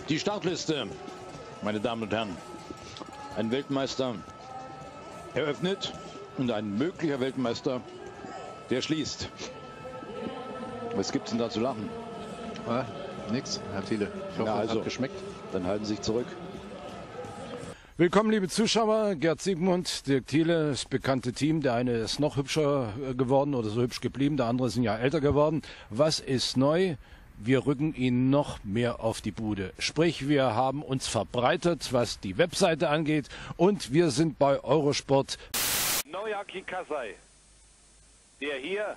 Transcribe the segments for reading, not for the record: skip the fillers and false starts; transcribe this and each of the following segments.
Die Startliste, meine Damen und Herren. Ein Weltmeister eröffnet und ein möglicher Weltmeister, der schließt. Was gibt's denn da zu lachen? Ja, nix, Herr Thiele. Ich hoffe, es hat geschmeckt. Dann halten Sie sich zurück. Willkommen, liebe Zuschauer. Gerd Siegmund, Dirk Thiele, das bekannte Team. Der eine ist noch hübscher geworden oder so hübsch geblieben, der andere ist ein Jahr älter geworden. Was ist neu? Wir rücken ihn noch mehr auf die Bude. Sprich, wir haben uns verbreitet, was die Webseite angeht, und wir sind bei Eurosport. Naoyaki Kasai, der hier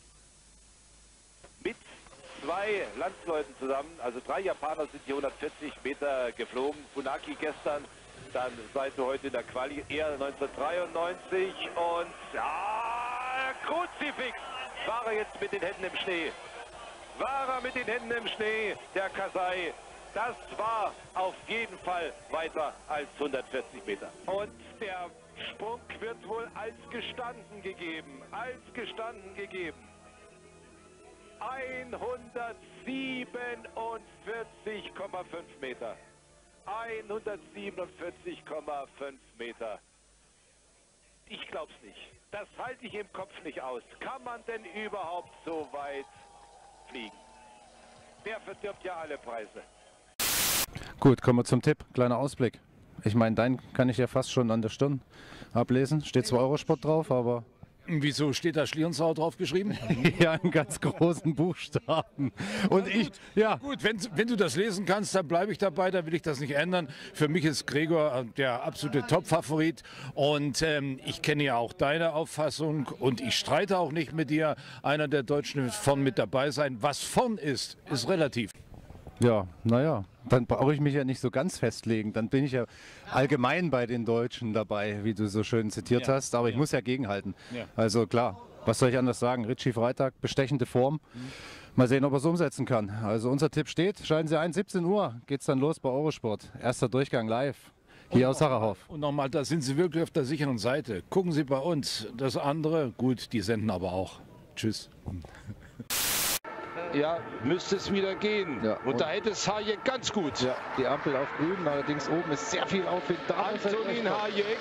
mit zwei Landsleuten zusammen, also 3 Japaner sind hier 140 Meter geflogen. Funaki gestern, dann seit heute in der Quali, er 1993 und Kruzifix war er jetzt mit den Händen im Schnee. War er mit den Händen im Schnee, der Kasai. Das war auf jeden Fall weiter als 140 Meter. Und der Sprung wird wohl als gestanden gegeben. Als gestanden gegeben. 147,5 Meter. 147,5 Meter. Ich glaub's nicht. Das halte ich im Kopf nicht aus. Kann man denn überhaupt so weit fliegen? Der verdirbt ja alle Preise. Gut, kommen wir zum Tipp. Kleiner Ausblick. Ich meine, deinen kann ich ja fast schon an der Stirn ablesen. Steht zwar Eurosport drauf, aber... Wieso steht da Schlierenzau drauf geschrieben? Ja, in ganz großen Buchstaben. Und Gut, wenn du das lesen kannst, dann bleibe ich dabei, da will ich das nicht ändern. Für mich ist Gregor der absolute Top-Favorit und ich kenne ja auch deine Auffassung und ich streite auch nicht mit dir. Einer der Deutschen wird vorn mit dabei sein. Was vorn ist relativ. Ja, naja, dann brauche ich mich ja nicht so ganz festlegen. Dann bin ich ja allgemein bei den Deutschen dabei, wie du so schön zitiert hast. Aber ich muss ja gegenhalten. Ja. Also klar, was soll ich anders sagen? Ritchie Freitag, bestechende Form. Mal sehen, ob er es umsetzen kann. Also unser Tipp steht, schalten Sie ein, 17 Uhr geht es dann los bei Eurosport. Erster Durchgang live. Hier aus Sacherhof. Und nochmal, da sind Sie wirklich auf der sicheren Seite. Gucken Sie bei uns. Das andere, gut, die senden aber auch. Tschüss. Ja, müsste es wieder gehen. Ja, und da hätte es Hayek ganz gut. Ja, die Ampel auf grün, allerdings oben ist sehr viel Aufwind da. Antonin Hayek,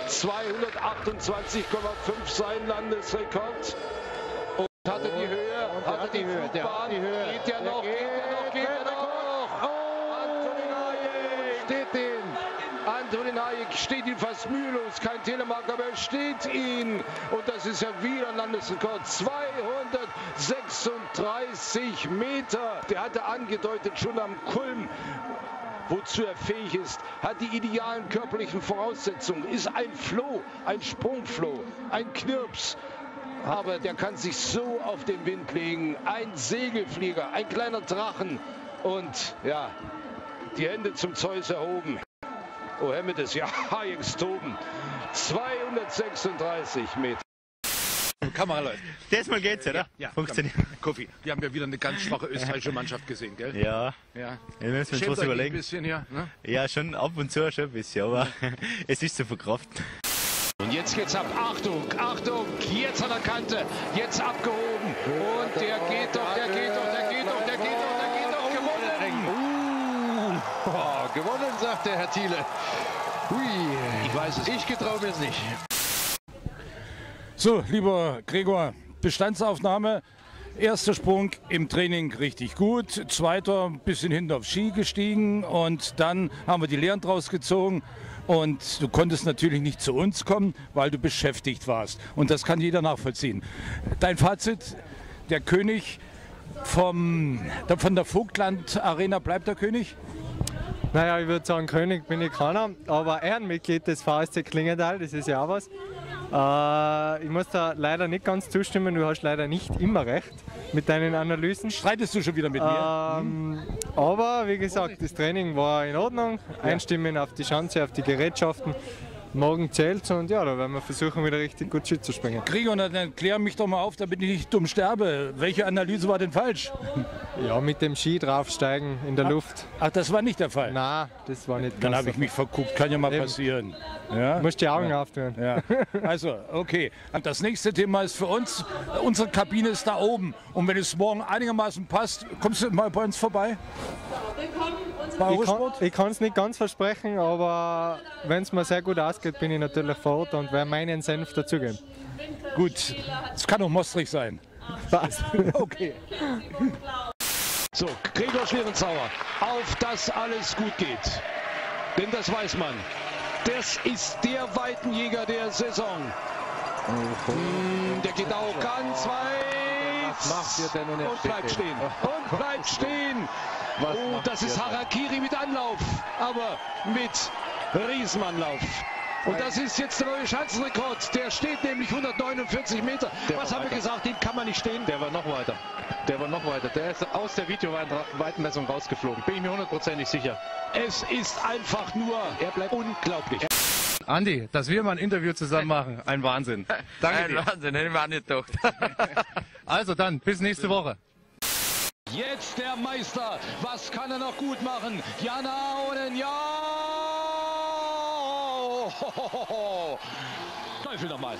228,5 sein Landesrekord. Und hatte die Höhe, hatte die Höhe. Geht ja noch, geht ja noch. Antonin Hayek steht den. Antonin Hayek steht ihn fast mühelos. Kein Telemark, aber er steht ihn. Und das ist ja wieder ein Landesrekord. 236 Meter. Der hatte angedeutet schon am Kulm, wozu er fähig ist, hat die idealen körperlichen Voraussetzungen, ist ein Floh, ein Sprungfloh, ein Knirps. Aber der kann sich so auf den Wind legen. Ein Segelflieger, ein kleiner Drachen. Und ja, die Hände zum Zeus erhoben. Oh, Hemmedes, ja, Hayeks toben. 236 Meter. Kamera läuft. Das Mal geht's, oder? Ja, funktioniert. Kofi, wir haben ja wieder eine ganz schwache österreichische Mannschaft gesehen, gell? Ja. Ja. Wir müssen uns was überlegen. Ein bisschen hier, ne? Ja, schon ab und zu schon ein bisschen, aber es ist zu verkraften. Und jetzt geht's ab. Achtung, Achtung, jetzt an der Kante, jetzt abgehoben. Und der geht doch, der geht doch, der geht doch, der geht doch, der geht doch, gewonnen. Gewonnen, sagt der Herr Thiele. Hui, Ich weiß es. ich getraue mir es nicht. So, lieber Gregor, Bestandsaufnahme. Erster Sprung im Training richtig gut, zweiter ein bisschen hinten auf Ski gestiegen und dann haben wir die Lehren draus gezogen und du konntest natürlich nicht zu uns kommen, weil du beschäftigt warst und das kann jeder nachvollziehen. Dein Fazit, der König von der Vogtland Arena bleibt der König? Naja, ich würde sagen, König bin ich keiner, aber Ehrenmitglied des VSC Klingenthal, das ist ja auch was. Ich muss da leider nicht ganz zustimmen, du hast leider nicht immer recht mit deinen Analysen. Streitest du schon wieder mit mir? Aber wie gesagt, das Training war in Ordnung, Einstimmen auf die Schanze, auf die Gerätschaften. Morgen zählt und ja, da werden wir versuchen, wieder richtig gut Ski zu springen. Gregor, dann klär mich doch mal auf, damit ich nicht dumm sterbe. Welche Analyse war denn falsch? Ja, mit dem Ski draufsteigen in der Luft. Ach, das war nicht der Fall? Nein, das war nicht. Dann habe ich mich verguckt, kann ja mal passieren. Ja? Du musst die Augen auftun. Ja. Also, okay. Und das nächste Thema ist für uns, unsere Kabine ist da oben. Und wenn es morgen einigermaßen passt, kommst du mal bei uns vorbei? Willkommen, unsere Ich kann es nicht ganz versprechen, aber wenn es mir sehr gut ausgeht, bin ich natürlich vor Ort und werde meinen Senf dazugeben. Gut, es kann auch Mostrich sein. Spaß. Okay. So, Gregor Schlierenzauer, auf dass alles gut geht. Denn das weiß man. Das ist der Weitenjäger der Saison. Der geht auch ganz weit. Was macht ihr denn? Und bleibt stehen. Und bleibt stehen. Oh, das ist Harakiri mit Anlauf. Aber mit Riesenanlauf. Und das ist jetzt der neue Schanzenrekord. Der steht nämlich 149 Meter. Was haben wir gesagt? Den kann man nicht stehen. Der war noch weiter. Der war noch weiter. Der ist aus der Videoweitenmessung rausgeflogen. Bin ich mir hundertprozentig sicher. Es ist einfach nur unglaublich. Andi, dass wir mal ein Interview zusammen machen, ein Wahnsinn. Danke dir. Ein Wahnsinn, hätte ich mir auch nicht gedacht. Also dann, bis nächste Woche. Jetzt der Meister. Was kann er noch gut machen? Jana Ahonen, ja! Teufel nochmal.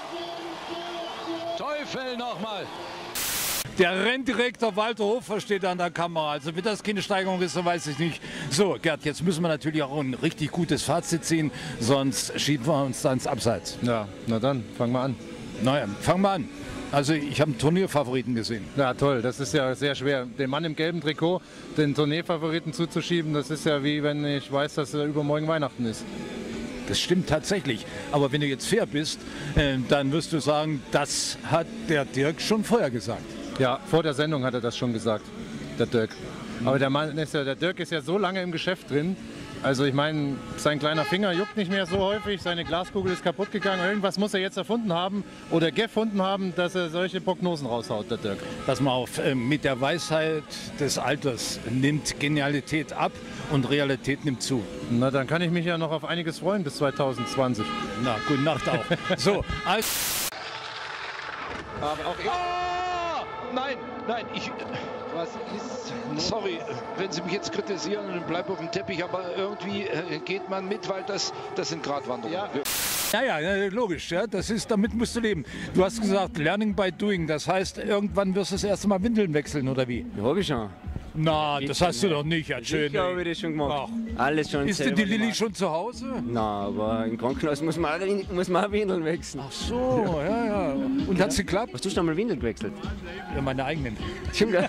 Teufel nochmal. Der Renndirektor Walter Hofer steht an der Kamera. Also wie das keine Steigerung ist, so weiß ich nicht. So, Gerd, jetzt müssen wir natürlich auch ein richtig gutes Fazit ziehen, sonst schieben wir uns dann ins Abseits. Ja, na dann, fangen wir an. Naja, fangen wir an. Also ich habe einen Turnierfavoriten gesehen. Ja, toll. Das ist ja sehr schwer. Den Mann im gelben Trikot, den Turnierfavoriten zuzuschieben, das ist ja wie wenn ich weiß, dass übermorgen Weihnachten ist. Das stimmt tatsächlich. Aber wenn du jetzt fair bist, dann wirst du sagen, das hat der Dirk schon vorher gesagt. Ja, vor der Sendung hat er das schon gesagt, der Dirk. Aber der Dirk ist ja so lange im Geschäft drin. Also ich meine, sein kleiner Finger juckt nicht mehr so häufig, seine Glaskugel ist kaputt gegangen. Irgendwas muss er jetzt erfunden haben oder gefunden haben, dass er solche Prognosen raushaut, der Dirk. Pass mal auf, mit der Weisheit des Alters nimmt Genialität ab und Realität nimmt zu. Na, dann kann ich mich ja noch auf einiges freuen bis 2020. Na, gute Nacht auch. So, also Aber auch ich. Nein, ich... Was ist? Sorry, wenn Sie mich jetzt kritisieren und bleibe auf dem Teppich, aber irgendwie geht man mit, weil das sind Gratwanderungen. Ja, logisch, ja, damit musst du leben. Du hast gesagt, Learning by Doing, das heißt, irgendwann wirst du das erste Mal Windeln wechseln, oder wie? Ja, hab ich schon. Na, das hast du doch nicht, ja, schön. Ich habe das schon gemacht. Alles schon. Ist denn die Lilly schon zu Hause? Na, aber im Krankenhaus muss man auch Windeln wechseln. Ach so, ja. Und hat's geklappt? Hast du schon mal Windeln gewechselt? Ja, meine eigenen. Stimmt, ja.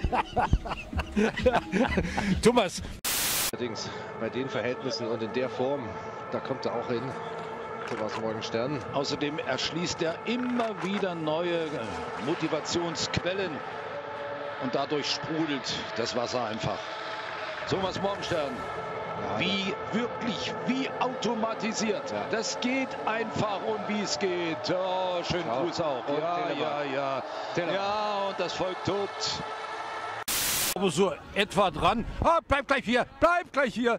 Thomas. Allerdings, bei den Verhältnissen und in der Form, da kommt er auch hin. Thomas Morgenstern. Außerdem erschließt er immer wieder neue Motivationsquellen. Und dadurch sprudelt das Wasser einfach. Thomas Morgenstern, wie automatisiert. Ja. Das geht einfach und wie es geht. Oh, schönen Gruß auch. Ja. Ja, und das Volk tobt. Aber so etwa dran. Bleib gleich hier.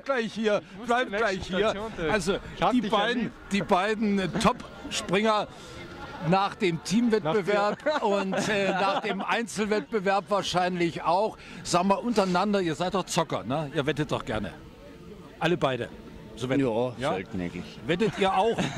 Also die beiden Top-Springer nach dem Teamwettbewerb und nach dem Einzelwettbewerb wahrscheinlich auch. Sagen wir untereinander, ihr seid doch Zocker, ne? Ihr wettet doch gerne. Alle beide. So Ja, selten eigentlich. Wettet ihr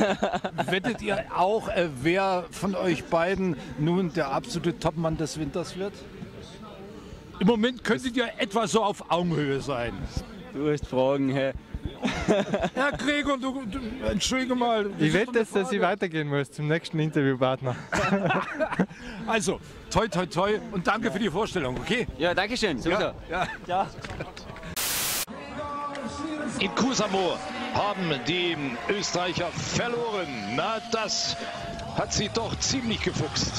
auch, wer von euch beiden nun der absolute Topmann des Winters wird? Im Moment könntet ihr etwa so auf Augenhöhe sein. Du hast Fragen, hä? Herr Gregor, du entschuldige mal. Ich wette, dass ich weitergehen muss zum nächsten Interviewpartner. Also, toi und danke für die Vorstellung, okay? Ja, danke schön. Ja. In Kusamo haben die Österreicher verloren. Na, das hat sie doch ziemlich gefuchst.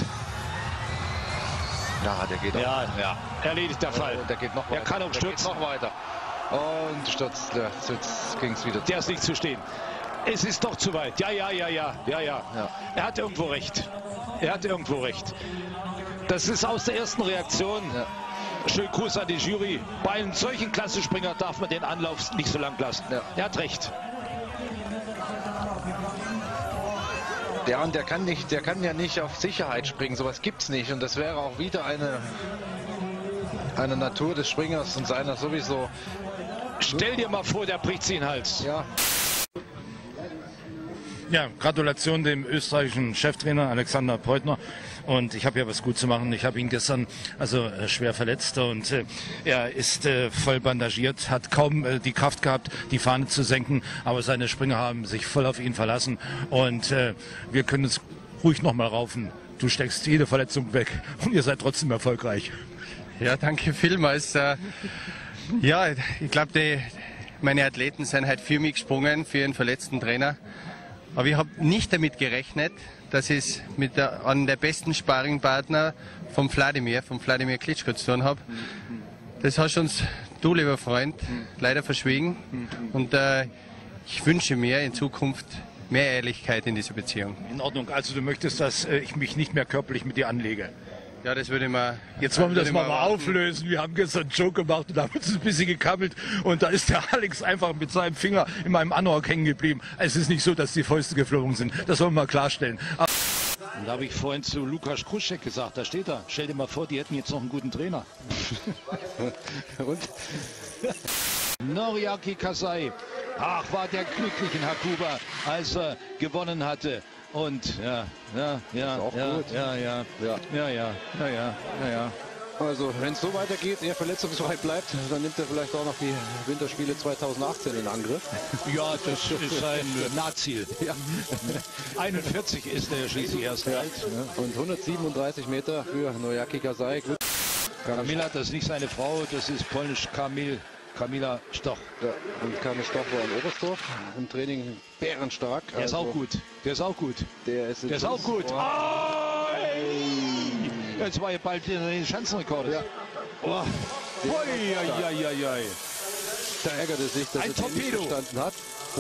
Ja, der geht auch. Ja, erledigt der Fall. Der geht noch weiter. Er kann auch stürzen. Noch weiter. Und stürzt. Ja, jetzt ging es wieder. Der ist nicht zu stehen. Es ist doch zu weit. Ja. Er hat irgendwo recht. Das ist aus der ersten Reaktion. Ja. Schönen Gruß an die Jury. Bei einem solchen Klassenspringer darf man den Anlauf nicht so lang lassen. Ja. Er hat recht. Ja, und der kann ja nicht auf Sicherheit springen. Sowas gibt's nicht. Und das wäre auch wieder eine Natur des Springers und seiner sowieso. Stell dir mal vor, der bricht sie in den Hals. Ja. Ja, Gratulation dem österreichischen Cheftrainer Alexander Preutner. Und ich habe ja was gut zu machen. Ich habe ihn gestern schwer verletzt und er ist voll bandagiert, hat kaum die Kraft gehabt, die Fahne zu senken. Aber seine Springer haben sich voll auf ihn verlassen und wir können uns ruhig nochmal raufen. Du steckst jede Verletzung weg und ihr seid trotzdem erfolgreich. Ja, danke vielmals. Ja, ich glaube, meine Athleten sind halt für mich gesprungen, für ihren verletzten Trainer. Aber ich habe nicht damit gerechnet, dass ich es an der besten Sparringpartner vom Wladimir Klitschko zu tun habe. Das hast uns, du lieber Freund, leider verschwiegen. Und ich wünsche mir in Zukunft mehr Ehrlichkeit in dieser Beziehung. In Ordnung, also du möchtest, dass ich mich nicht mehr körperlich mit dir anlege. Ja, das würde man. Jetzt wollen wir das mal auflösen. Wir haben gestern einen Joke gemacht und haben uns ein bisschen gekabbelt. Und da ist der Alex einfach mit seinem Finger in meinem Anorak hängen geblieben. Es ist nicht so, dass die Fäuste geflogen sind. Das wollen wir mal klarstellen. Und da habe ich vorhin zu Lukas Kruschek gesagt, da steht er. Stell dir mal vor, die hätten jetzt noch einen guten Trainer. Und? Noriaki Kasai. Ach, war der glücklich in Hakuba, als er gewonnen hatte. Und ja. Also, wenn es so weitergeht, er verletzungsfrei bleibt, dann nimmt er vielleicht auch noch die Winterspiele 2018 in Angriff. Ja, das ist sein Nahziel. Ja. 41 ist er schließlich erst alt. Ja. Und 137 Meter für Noriaki Kasai. Kamila, das ist nicht seine Frau, das ist polnisch Kamila Stoch. Ja, und Kamil Stoch war in Oberstdorf im Training bärenstark. Der ist auch gut. Der ist auch gut. Der ist auch gut. Oh, jetzt war ja bald den Schanzenrekord. Ja. Oh. Da ärgert er sich, dass ein Torpedo gestanden hat.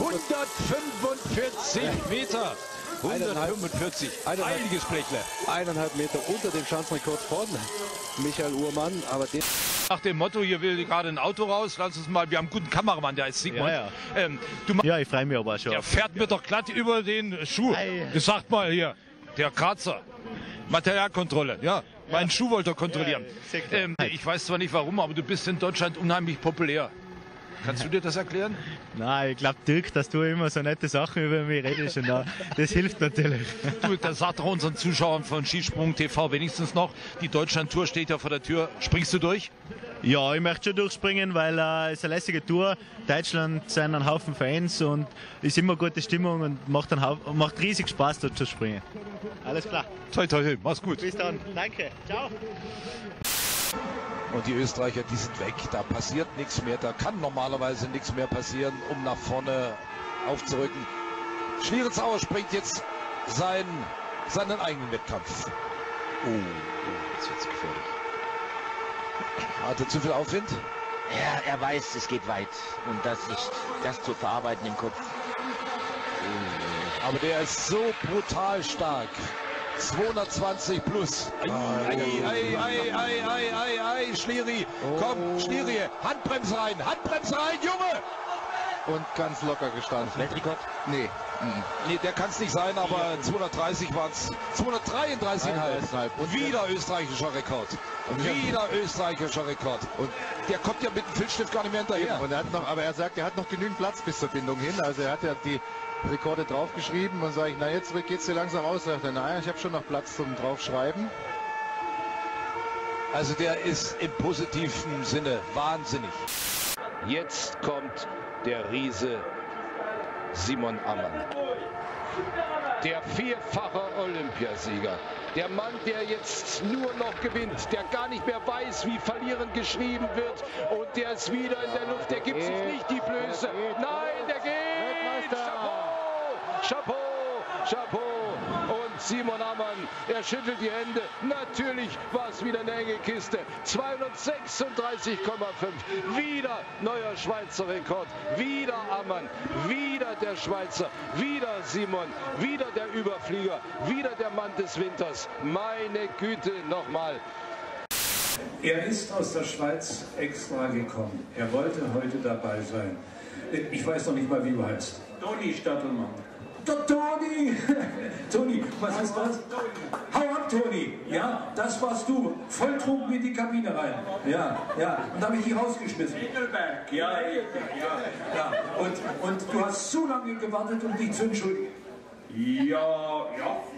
145 Meter. 145. Einiges Blechle. 1,5 Meter unter dem Schanzenrekord von Michael Uhrmann. Aber nach dem Motto, hier will gerade ein Auto raus, lass uns mal, wir haben einen guten Kameramann, der heißt Sigmund. Ja, ich freue mich aber schon. Der fährt mir doch glatt über den Schuh. Das sagt mal hier, der Grazer. Materialkontrolle, ja. Meinen Schuh wollte er kontrollieren. Ich weiß zwar nicht warum, aber du bist in Deutschland unheimlich populär. Kannst du dir das erklären? Nein, ich glaube, Dirk, dass du immer so nette Sachen über mich redest und das hilft natürlich. Du, das sagt doch unseren Zuschauern von Skisprung TV wenigstens noch. Die Deutschland-Tour steht ja vor der Tür. Springst du durch? Ja, ich möchte schon durchspringen, weil es eine lässige Tour. Deutschland sind ein Haufen Fans und ist immer gute Stimmung und macht riesig Spaß, dort zu springen. Alles klar. Toi, toi, toi. Mach's gut. Bis dann. Danke. Ciao. Und die Österreicher, die sind weg. Da passiert nichts mehr. Da kann normalerweise nichts mehr passieren, um nach vorne aufzurücken. Schlierenzauer springt jetzt seinen eigenen Wettkampf. Jetzt wird's gefährlich. Hat er zu viel Aufwind? Ja, er weiß, es geht weit. Und das zu verarbeiten im Kopf. Aber der ist so brutal stark. 220 plus. Schlieri. Komm, Schlieri. Handbremse rein, Junge! Und ganz locker gestanden. Weltrekord? Nee. Nee, der kann es nicht sein, aber 230 waren es. 233,5. Wieder österreichischer Rekord. Wieder österreichischer Rekord. Und der kommt ja mit dem Filzstift gar nicht mehr hinterher. Und er hat noch, aber er sagt, er hat noch genügend Platz bis zur Bindung hin. Also er hat ja die Rekorde draufgeschrieben und sage ich, na jetzt geht's hier langsam aus. Sagt er, naja, ich habe schon noch Platz zum draufschreiben. Also der ist im positiven Sinne wahnsinnig. Jetzt kommt der Riese Simon Ammann. Der vierfache Olympiasieger. Der Mann, der jetzt nur noch gewinnt, der gar nicht mehr weiß, wie verlieren geschrieben wird. Und der ist wieder in der Luft, der gibt sich nicht die Blöße. Nein, der geht! Chapeau! Chapeau! Und Simon Ammann, er schüttelt die Hände. Natürlich war es wieder eine enge Kiste. 236,5. Wieder neuer Schweizer Rekord. Wieder Ammann. Wieder der Schweizer. Wieder Simon. Wieder der Überflieger. Wieder der Mann des Winters. Meine Güte, nochmal. Er ist aus der Schweiz extra gekommen. Er wollte heute dabei sein. Ich weiß noch nicht mal, wie du heißt. Toni Stattelmann. Toni! Toni, was ist das? Hau ab, Toni! Ja, das warst du. Volltrunken in die Kabine rein. Ja. Und da habe ich dich rausgeschmissen. Engelberg, ja. Und du hast so lange gewartet, um dich zu entschuldigen. Ja.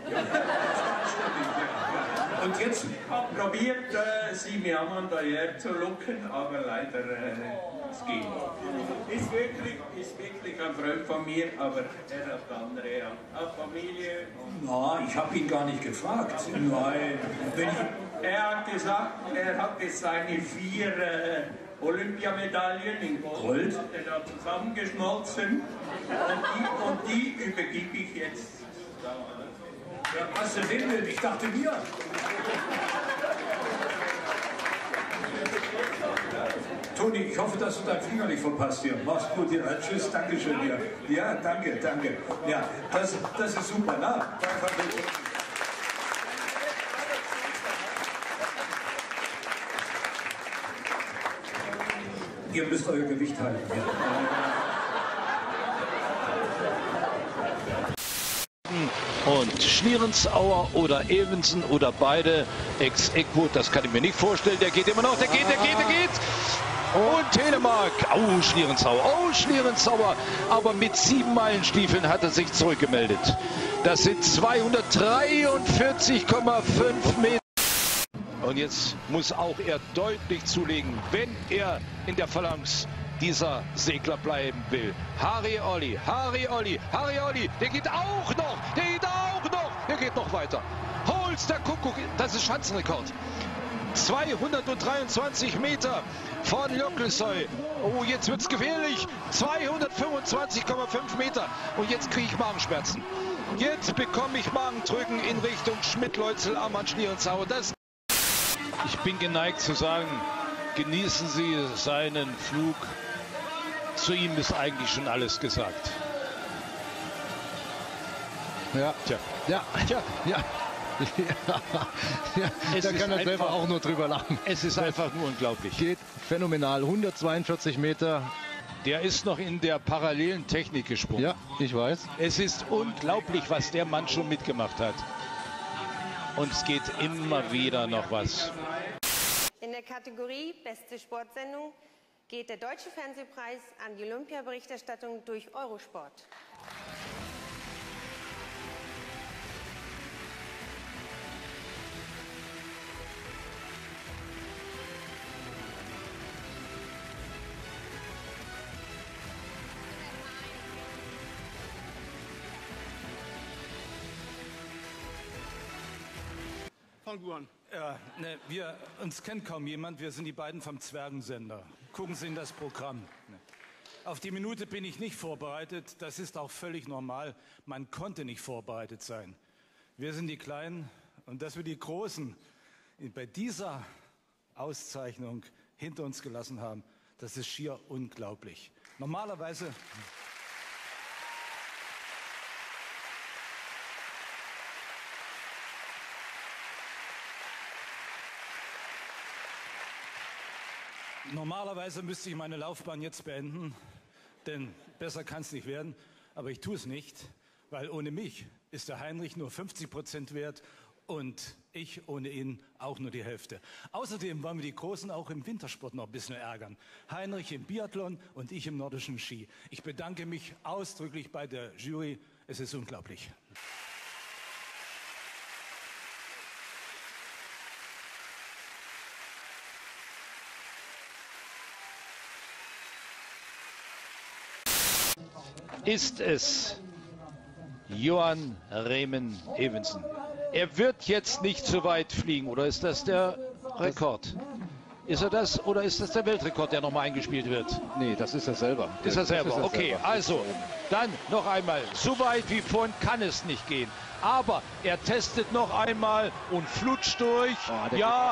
Und jetzt? Ich habe probiert, sie mir daher zu locken, aber leider es geht nicht. Ist wirklich ein Freund von mir, aber er hat andere Familie. Na, ich habe ihn gar nicht gefragt. Nein. Er hat gesagt, er hat jetzt seine 4 Olympiamedaillen in Gold hat er da zusammengeschmolzen und die übergebe ich jetzt. Ja, was denn denn? Ich dachte wir. Toni, ich hoffe, dass du deinen Finger nicht verpasst hier. Mach's gut, ja. Tschüss, danke schön dir. Ja, danke. Ja, das ist super, na? Ihr müsst euer Gewicht halten. Ja. Und Schlierenzauer oder Evensen oder beide ex aequo, das kann ich mir nicht vorstellen. Der geht immer noch, der geht. Und Telemark, Schlierenzauer, aber mit 7 Meilenstiefeln hat er sich zurückgemeldet. Das sind 243,5 Meter. Und jetzt muss auch er deutlich zulegen, wenn er in der Phalanx dieser Segler bleiben will. Harry Olli, der geht auch noch, der geht noch weiter. Holster Kuckuck, das ist Schanzenrekord. 223 Meter von Jokkelsøy. Oh, jetzt wird's gefährlich. 225,5 Meter. Und jetzt kriege ich Magenschmerzen. Jetzt bekomme ich Magendrücken in Richtung Schmidt-Leutzel, Ammann, Schlierenzauer. Ich bin geneigt zu sagen, genießen Sie seinen Flug. Zu ihm ist eigentlich schon alles gesagt. Ja. Da kann er selber auch nur drüber lachen. Es ist einfach nur unglaublich. Geht phänomenal. 142 Meter. Der ist noch in der parallelen Technik gesprungen. Ja, ich weiß. Es ist unglaublich, was der Mann schon mitgemacht hat. Und es geht immer wieder noch was. In der Kategorie Beste Sportsendung geht der Deutsche Fernsehpreis an die Olympiaberichterstattung durch Eurosport. Fang du an. Ja, uns kennt kaum jemand. Wir sind die beiden vom Zwergensender. Gucken Sie in das Programm. Auf die Minute bin ich nicht vorbereitet. Das ist auch völlig normal. Man konnte nicht vorbereitet sein. Wir sind die Kleinen und dass wir die Großen bei dieser Auszeichnung hinter uns gelassen haben, das ist schier unglaublich. Normalerweise müsste ich meine Laufbahn jetzt beenden, denn besser kann es nicht werden. Aber ich tue es nicht, weil ohne mich ist der Heinrich nur 50% wert und ich ohne ihn auch nur die Hälfte. Außerdem wollen wir die Großen auch im Wintersport noch ein bisschen ärgern. Heinrich im Biathlon und ich im nordischen Ski. Ich bedanke mich ausdrücklich bei der Jury. Es ist unglaublich. Ist es Johan Remen Evensen. Er wird jetzt nicht so weit fliegen, oder ist das der Rekord? Ist er das oder ist das der Weltrekord, der nochmal eingespielt wird? Nee, das ist er selber. Ist er selber, okay. Also, dann noch einmal. So weit wie vorhin kann es nicht gehen. Aber er testet noch einmal und flutscht durch. Oh, ja.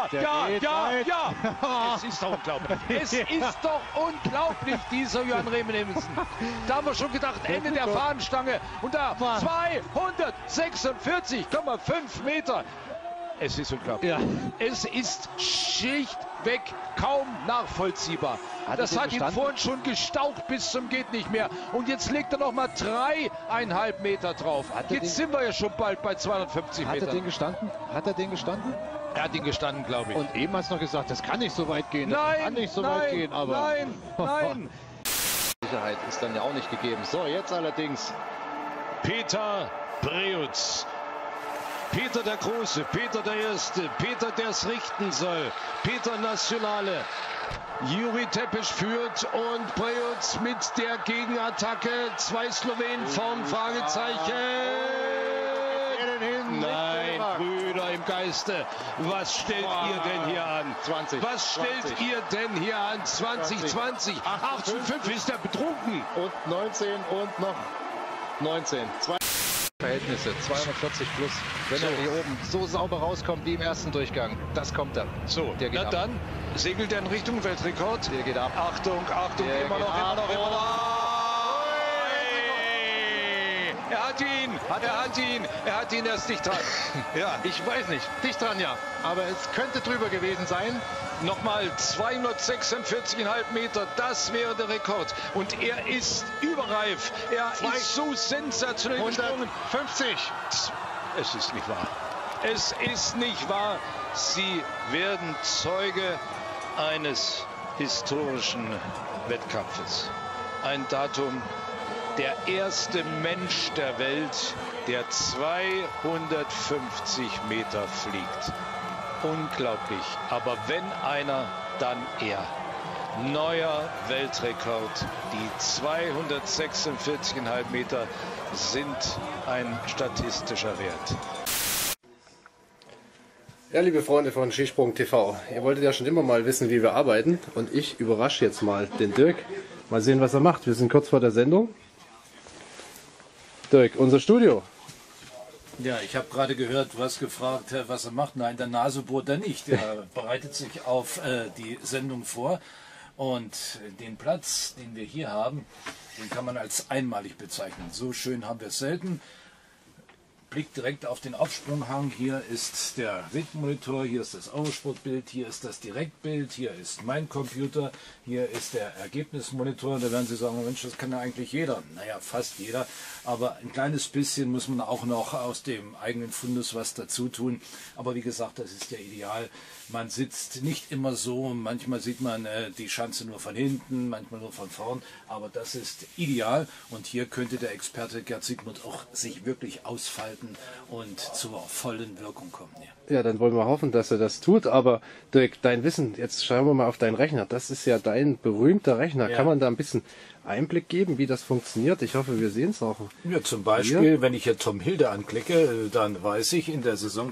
Es ist doch unglaublich. Es ist doch unglaublich, dieser Johan Remen Evensen. Da haben wir schon gedacht, Ende der Fahnenstange. Und da 246,5 Meter. Es ist unglaublich. Ja. Es ist schlichtweg kaum nachvollziehbar. Das hat ihn vorhin schon gestaucht bis zum geht nicht mehr. Und jetzt legt er noch mal 3,5 Meter drauf. Jetzt sind wir ja schon bald bei 250 Metern. Hat er den gestanden? Hat er den gestanden? Er hat ihn gestanden, glaube ich. Und eben hat es noch gesagt, das kann nicht so weit gehen. Nein, kann nicht so weit gehen, aber nein. Sicherheit ist dann ja auch nicht gegeben. So, jetzt allerdings Peter Preutz. Peter der Große, Peter der Erste, Peter der es richten soll, Peter Nationale. Juri Tepes führt und Preutz mit der Gegenattacke. 2 Slowenen vorn, Fragezeichen. Nein, Brüder im Geiste. Was stellt ihr denn hier an? 20. Was stellt ihr denn hier an? 20. 8:5 ist er betrunken. Und 19 und noch 19. Verhältnisse, 240 plus. Wenn er hier oben so sauber rauskommt wie im ersten Durchgang, das kommt er. So, der geht ab. Dann segelt er in Richtung Weltrekord. Der geht ab. Achtung, immer noch. Er hat ihn erst dicht dran. Ja, ich weiß nicht. Dicht dran, ja. Aber es könnte drüber gewesen sein. Nochmal 246,5 Meter, das wäre der Rekord. Und er ist überreif. Er ist so sensationell gesprungen. 50. Es ist nicht wahr. Es ist nicht wahr. Sie werden Zeuge eines historischen Wettkampfes. Ein Datum, der erste Mensch der Welt, der 250 Meter fliegt. Unglaublich, aber wenn einer, dann er. Neuer Weltrekord. Die 246,5 Meter sind ein statistischer Wert. Ja, liebe Freunde von Skisprung TV, ihr wolltet ja schon immer mal wissen, wie wir arbeiten, und ich überrasche jetzt mal den Dirk. Mal sehen, was er macht. Wir sind kurz vor der Sendung. Dirk, unser Studio. Ja, ich habe gerade gehört, du hast gefragt, was er macht. Nein, der Nase bohrt er nicht. Er bereitet sich auf die Sendung vor. Und den Platz, den wir hier haben, den kann man als einmalig bezeichnen. So schön haben wir es selten. Blick direkt auf den Aufsprunghang. Hier ist der Windmonitor, hier ist das Eurosport-Bild, hier ist das Direktbild, hier ist mein Computer, hier ist der Ergebnismonitor. Da werden Sie sagen, Mensch, das kann ja eigentlich jeder. Naja, fast jeder. Aber ein kleines bisschen muss man auch noch aus dem eigenen Fundus was dazu tun. Aber wie gesagt, das ist ja ideal. Man sitzt nicht immer so, manchmal sieht man die Schanze nur von hinten, manchmal nur von vorn, aber das ist ideal und hier könnte der Experte Gerd Sigmund auch sich wirklich ausfalten und zur vollen Wirkung kommen. Ja, dann wollen wir hoffen, dass er das tut, aber Dirk, dein Wissen, jetzt schauen wir mal auf deinen Rechner, das ist ja dein berühmter Rechner, kann man da ein bisschen Einblick geben, wie das funktioniert? Ich hoffe, wir sehen es auch. Ja, zum Beispiel, hier, wenn ich hier Tom Hilde anklicke, dann weiß ich, in der Saison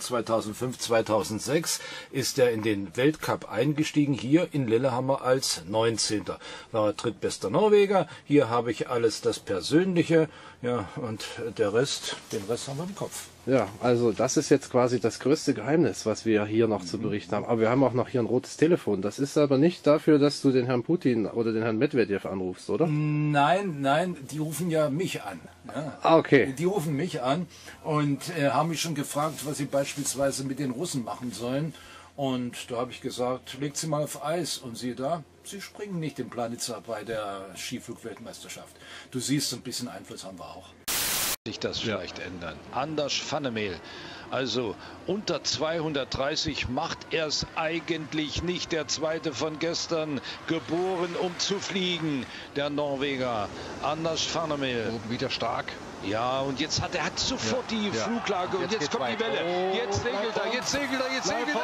2005/2006 ist er in den Weltcup eingestiegen, hier in Lillehammer als 19. War drittbester Norweger. Hier habe ich alles das Persönliche, ja, und den Rest haben wir im Kopf. Ja, also das ist jetzt quasi das größte Geheimnis, was wir hier noch zu berichten haben. Aber wir haben auch noch hier ein rotes Telefon. Das ist aber nicht dafür, dass du den Herrn Putin oder den Herrn Medvedev anrufst, oder? Nein, die rufen ja mich an. Ja. Ah, okay. Die rufen mich an und haben mich schon gefragt, was sie beispielsweise mit den Russen machen sollen. Und da habe ich gesagt, legt sie mal auf Eis. Und siehe da, sie springen nicht in Planica bei der Skiflug-Weltmeisterschaft. Du siehst, ein bisschen Einfluss haben wir auch. Sich das vielleicht ändern. Anders Vannemel, also unter 230 macht er es eigentlich nicht. Der Zweite von gestern, geboren um zu fliegen, der Norweger Anders Vannemel. Oben wieder stark. Ja, und jetzt hat er sofort die Fluglage und jetzt kommt die Welle. Jetzt segelt er, jetzt segelt er.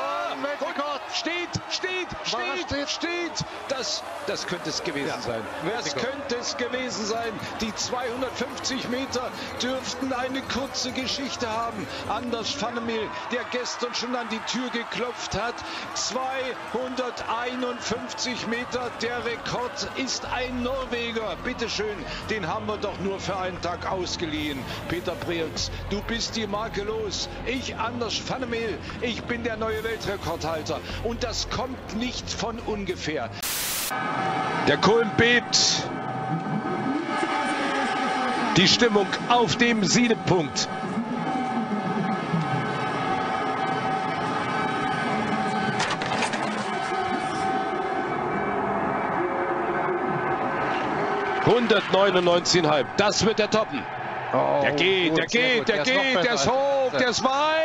Steht. Das könnte es gewesen sein. Das könnte es gewesen sein. Die 250 Meter dürften eine kurze Geschichte haben. Anders Vannemel, der gestern schon an die Tür geklopft hat. 251 Meter, der Rekord ist ein Norweger. Bitteschön, den haben wir doch nur für einen Tag ausgeliehen. Peter Preutz, du bist die Marke los. Ich, Anders Vannemel, ich bin der neue Weltrekordhalter. Und das kommt nicht von ungefähr. Der Kulm bebt. Die Stimmung auf dem Siedepunkt. ...199,5. Das wird der toppen. Oh, der geht, der ist hoch, der ist weit.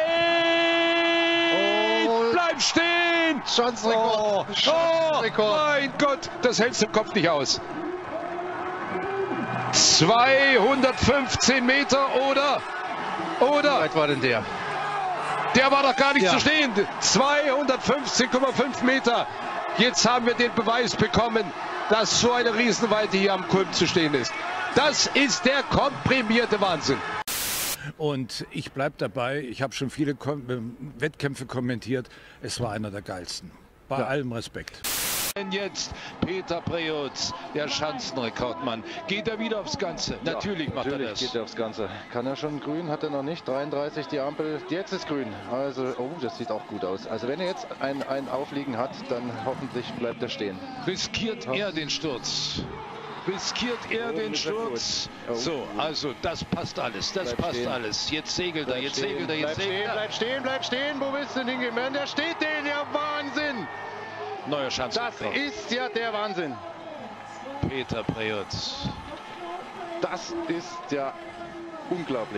Bleib stehen. Chancenrekord. Mein Gott, das hältst du im Kopf nicht aus. 215 Meter oder Oder? Wie weit war denn der? Der war doch gar nicht zu stehen. 215,5 Meter. Jetzt haben wir den Beweis bekommen, dass so eine Riesenweite hier am Kulm zu stehen ist. Das ist der komprimierte Wahnsinn. Und ich bleibe dabei, ich habe schon viele Wettkämpfe kommentiert, es war einer der geilsten. Bei allem Respekt. Jetzt Peter Preutz, der Schanzenrekordmann. Geht er wieder aufs Ganze? Ja, natürlich macht er das. Geht er aufs Ganze. Kann er schon grün? Hat er noch nicht. 33 die Ampel. Jetzt ist grün. Also, oh, das sieht auch gut aus. Also wenn er jetzt ein Aufliegen hat, dann hoffentlich bleibt er stehen. Riskiert er den Sturz? Riskiert er den Sturz? So, also das passt alles. Das passt alles. Jetzt segelt er, jetzt segelt er, jetzt segelt er. Bleib stehen, bleib stehen. Wo willst du denn hingehen? Der steht den, ja Wahnsinn! Neuer Schanzenrekord. Das ist ja der Wahnsinn. Peter Preutz. Das ist ja unglaublich.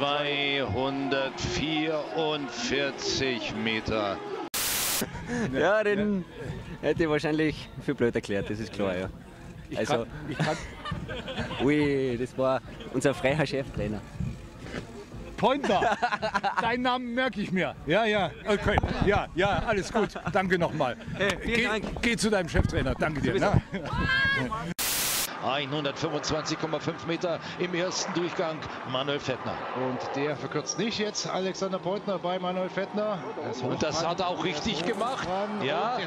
244 Meter. Ja, den hätte ich wahrscheinlich viel blöd erklärt, das ist klar, ja. Also, ui, das war unser freier Cheftrainer. Pointer, deinen Namen merke ich mir. Ja, ja, okay. Ja, ja, alles gut. Danke nochmal. Vielen Dank. Geh zu deinem Cheftrainer. Danke dir. Na? 125,5 Meter im ersten Durchgang. Manuel Fettner. Und der verkürzt nicht jetzt. Alexander Pointner bei Manuel Fettner. Und das hat er auch richtig gemacht. Ja.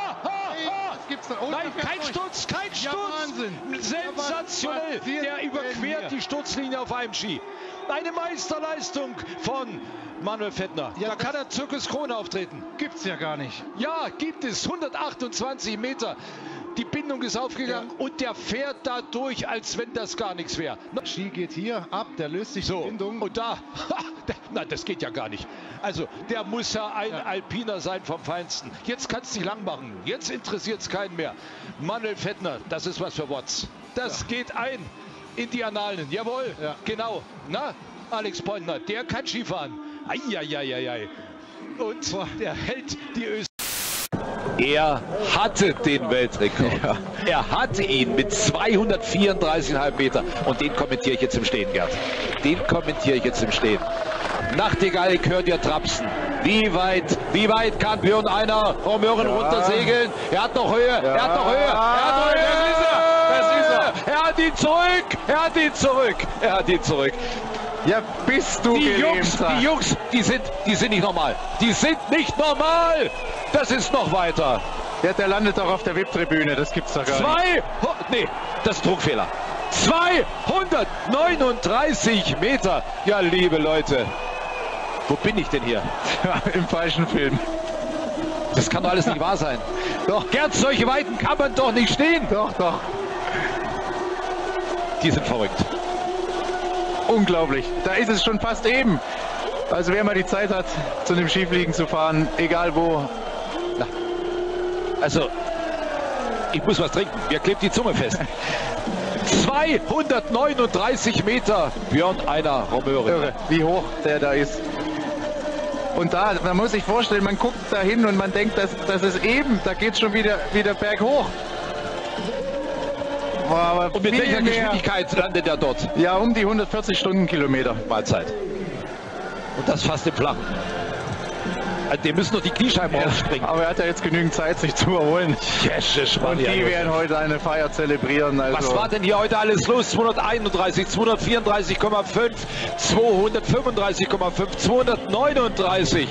Nein, kein Sturz, kein Sturz. Wahnsinn. Sensationell. Der überquert die Sturzlinie auf einem Ski. Eine Meisterleistung von Manuel Fettner. Ja, da kann er Zirkus Krone auftreten. Gibt's ja gar nicht. Ja, gibt es. 128 Meter. Die Bindung ist aufgegangen und der fährt da durch, als wenn das gar nichts wäre. Ski geht hier ab, der löst sich die Bindung. Und da, nein, das geht ja gar nicht. Also, der muss ja ein Alpiner sein vom Feinsten. Jetzt kannst du dich lang machen. Jetzt interessiert es keinen mehr. Manuel Fettner, das ist was für Watts. Das geht ein in die Annalen. Jawohl, genau. Na, Alex Pointner, der kann Skifahren. Eieieiei. Und der hält die Österreicher. Er hatte den Weltrekord. Ja. Er hatte ihn mit 234,5 Meter. Und den kommentiere ich jetzt im Stehen, Gerd. Den kommentiere ich jetzt im Stehen. Nachtigall hört ihr trapsen. Wie weit kann Björn Einer Romören runtersegeln? Er hat noch Höhe, er hat noch Höhe, er hat noch Höhe. Das ist er. Er hat ihn zurück, er hat ihn zurück, er hat ihn zurück. Ja, bist du die Jungs, die sind nicht normal. Die sind nicht normal. Das ist noch weiter. Ja, der landet doch auf der VIP-Tribüne, das gibt's doch gar nicht. Nee, das ist Druckfehler. 239 Meter. Ja, liebe Leute. Wo bin ich denn hier? Ja, im falschen Film. Das kann doch alles nicht wahr sein. Doch, Gerd, solche Weiten kann man doch nicht stehen. Doch, doch. Die sind verrückt. Unglaublich. Da ist es schon fast eben. Also wer mal die Zeit hat, zu einem Skifliegen zu fahren, egal wo. Na. Also, ich muss was trinken. Mir klebt die Zunge fest. 239 Meter. Björn Einer Romören. Wie hoch der da ist. Und da, man muss sich vorstellen, man guckt da hin und man denkt, das ist eben, da geht es schon wieder berghoch. Aber und mit welcher Geschwindigkeit landet er dort? Ja, um die 140 Stundenkilometer. Mahlzeit. Und das fast im Flachen. Die müssen noch die Kniescheiben rausspringen. Aber er hat ja jetzt genügend Zeit, sich zu erholen. Jesus, und die werden heute eine Feier zelebrieren. Also. Was war denn hier heute alles los? 231, 234,5, 235,5, 239.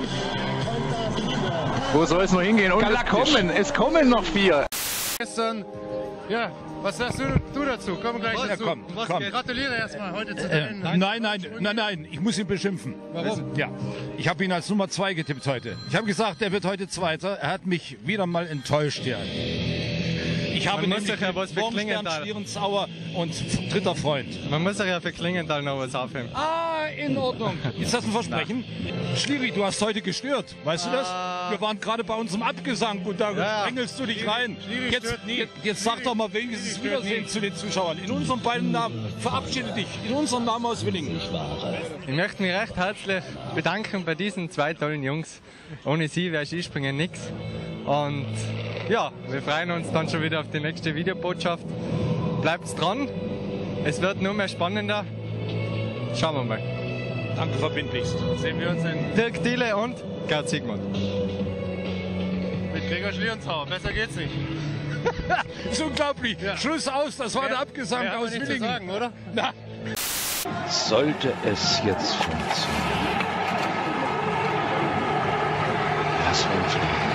Wo soll es noch hingehen? Und es kommen noch 4. Gestern, ja, was sagst du dazu? Komm gleich dazu. Komm. Gratuliere erstmal heute zu deinem Nein, ich muss ihn beschimpfen. Warum? Ja, ich habe ihn als Nummer 2 getippt heute. Ich habe gesagt, er wird heute Zweiter. Er hat mich wieder mal enttäuscht hier. Ich habe nämlich Schwierenzauer und dritter Freund. Man muss doch ja für Klingenthal noch was aufheben. Ah, in Ordnung. Ist das ein Versprechen? Schwierig, du hast heute gestört. Weißt du das? Wir waren gerade bei unserem Abgesang und da drängelst du dich rein. Jetzt sag doch mal wenigstens Wiedersehen zu den Zuschauern. In unserem beiden Namen. Verabschiede dich. In unserem Namen aus Willingen. Ich möchte mich recht herzlich bedanken bei diesen 2 tollen Jungs. Ohne sie wäre Skispringen nichts. Und ja, wir freuen uns dann schon wieder auf die nächste Videobotschaft. Bleibt dran, es wird nur mehr spannender. Schauen wir mal. Danke verbindlichst. Sehen wir uns in Dirk Thiele und Gerd Sigmund. Mit Gregor Schlierenzauer, besser geht's nicht. Das ist unglaublich. Ja. Schluss aus, das war der Abgesang aus Willingen. Sagen, oder? Na. Sollte es jetzt funktionieren. Das war ein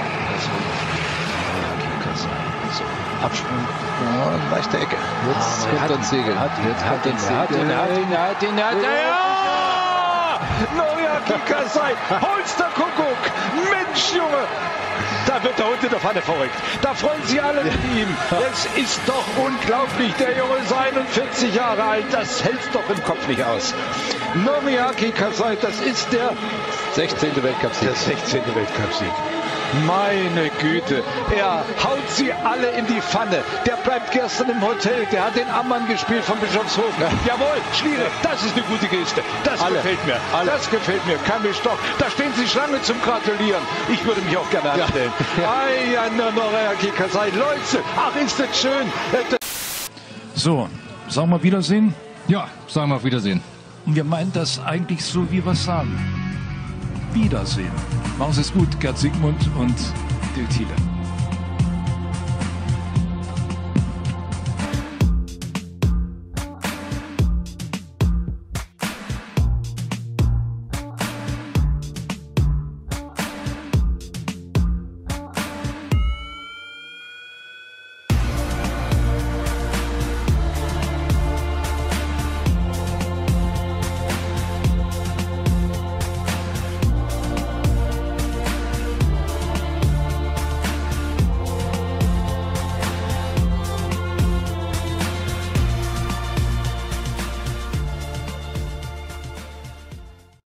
So, Absprung. Ja, leichte Ecke. Jetzt kommt ein Segel. Hat ihn. Ja! Noriaki Kasai, Holsterkuckuck. Mensch, Junge. Da wird der Hund in der Pfanne verrückt. Da freuen sich alle mit ihm. Es ist doch unglaublich. Der Junge ist 41 Jahre alt. Das hält doch im Kopf nicht aus. Noriaki Kasai, das ist der 16. Weltcupsieg. Der 16. Weltcupsieg. Meine Güte, er haut sie alle in die Pfanne. Der bleibt gestern im Hotel, der hat den Ammann gespielt von Bischofshofen. Ja. Jawohl, Schliere, das ist eine gute Geste. Das gefällt mir. Das gefällt mir. Kamil Stoch, da stehen Sie Schlange zum Gratulieren. Ich würde mich auch gerne anstellen. Noriaki Kasai, Leute, ach ist das schön. So, sagen wir Wiedersehen? Ja, sagen wir auf Wiedersehen. Und wir meinen das eigentlich so, wie wir es sagen. Wiedersehen. Machen Sie es gut, Gerd Sigmund und Dirk Thiele.